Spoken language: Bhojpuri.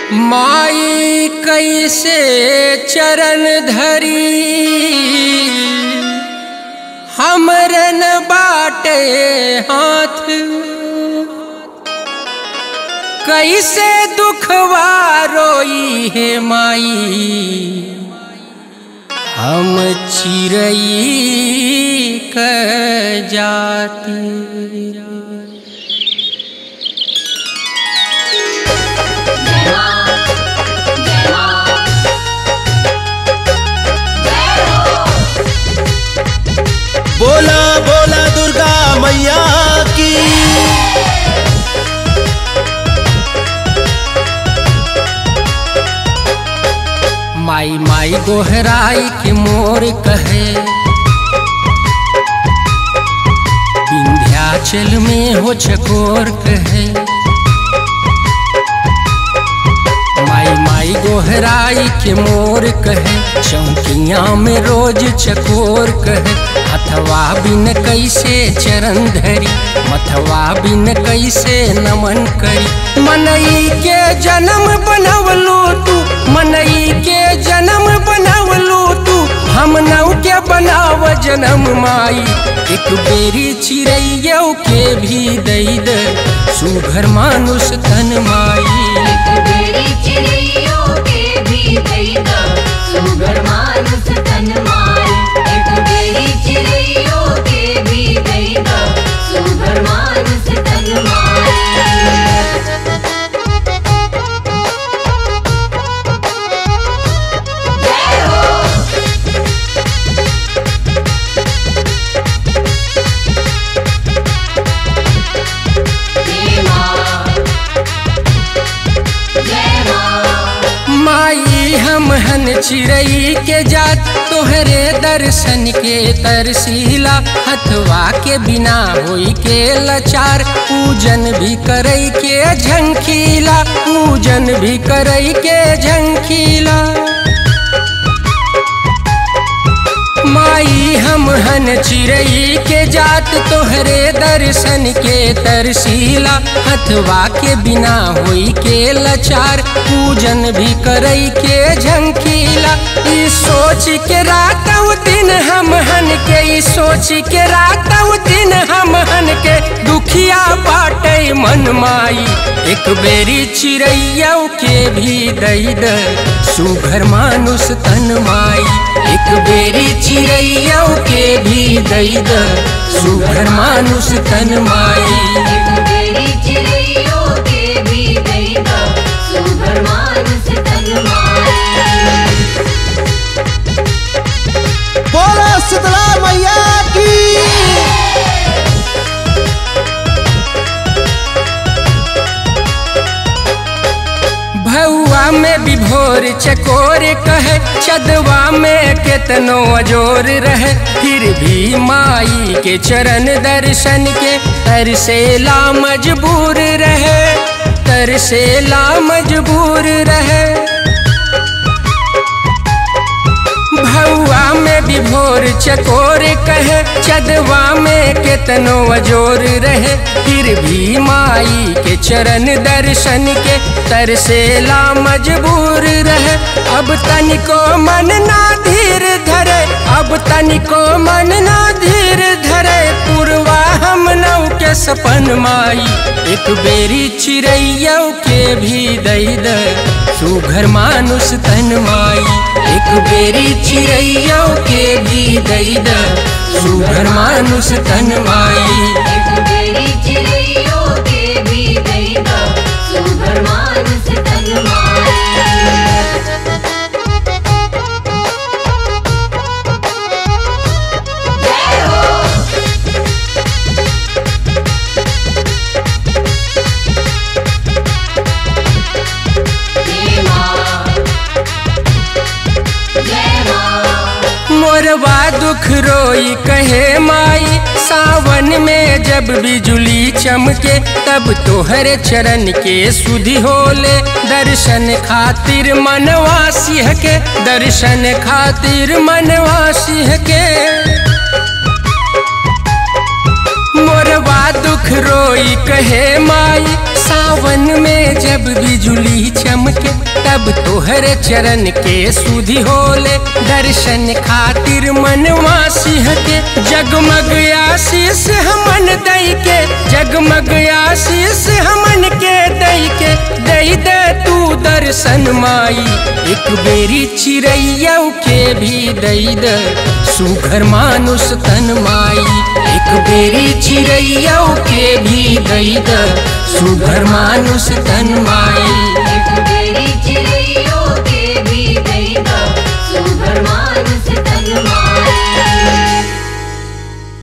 माई कैसे चरण धरी हमरन बाटे हाथ, कैसे दुखवा रोई है माई हम चिरई क जाती। बोला बोला दुर्गा मैया की। माई माई गोहराई के मोर कहे, विंध्याचल में हो चकोर कहे। माई माई गोहराई के मोर कहे, चौकिया में रोज चकोर कहे। हथवा बिन कैसे चरण धरी, मथवा बिन कैसे नमन करी। मनई के जन्म बनवलू तू, मनई के जन्म बनवलू तू, हम नौ के बनाव जन्म माई। एक बेरी चिड़ैया के भी दई दे सुघर मानुष तन माई। एक बेरी चिड़ैया के भी दई दे सुघर मानुष तन माई। एक बेरी चिड़ैया के भी दई दे सुघर मानुष तन माई। माई हम हन चिड़ई के जात, तोहरे दर्शन के तरसीला। हथवा के बिना होई के लाचार, पूजन भी करई के झंखीला, पूजन भी करई के झंखीला। माई हम हन चिड़ई के जात, तोहरे दर्शन के तरसीला। हथवा के बिना होई के लाचार, पूजन भी करई के झंखीला। ई सोच के रातौ दिन हम हन के, ई सोच के रातौ दिन हम हन के, दुखिया बाटे मन माई। एक बेरी चिड़ैया के भी दई दे सुघर मानुष तन माई। एक बेरी चिड़ैया के भी दई दे सुघर मानुष तन माई। एक बेरी चिड़ैया के भी दई दे सुघर मानुष तन माई। बोला शीतला मैया की। भौआ में विभोर चकोर कहे, चदवा में केतनो अजोर रहे। फिर भी माई के चरण दर्शन के तरसेला मजबूर रहे, तरसेला मजबूर रहे। भौआ में विभोर चकोर कहे, चदवा में केतनो अजोर रहे। फिर भी माई के चरण दर्शन के तरसेला मजबूर रहे। अब तनिको मन ना धीर धरे, अब तनिको मन ना धीर धरे, पुरवा हम नौ के सपन माई। एक बेरी चिड़ैया के भी दई दे सुघर मानुष तन माई। एक बेरी चिड़ैया के भी दई दे सुघर मानुष तन माई। एक बेरी चिड़ैया के भी दई दे सुघर मानुष तन माई। मोरवा दुख रोई कहे माई, सावन में जब बिजुली चमके, तब तोहरे चरण के सुधि होले। दर्शन खातिर मनवा सिंह के, दर्शन खातिर मनवा सिंह के। मोरवा दुख रोई कहे माई, सावन में जब बिजुली चमके तब तोहरे चरण के सुधि होले, दर्शन खातिर मनवा सिहके। जगमग आशीष हमन दई के, जगमग आशीष हमन के दई के, दई दे तू दर्शन माई। एक बेरी चिड़ैया के भी दई दे सुघर मानुष तन माई, एक बेरी चिड़ैया के भी दई दे सुघर मानुष तन माई। एक बेरी चिड़ैया के भी दई द सुघर मानुष तन माई।